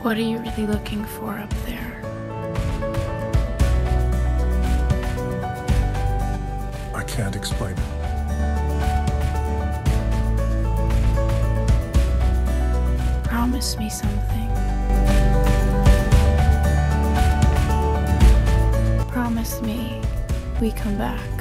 What are you really looking for up there? I can't explain it. Promise me something. Promise me we come back.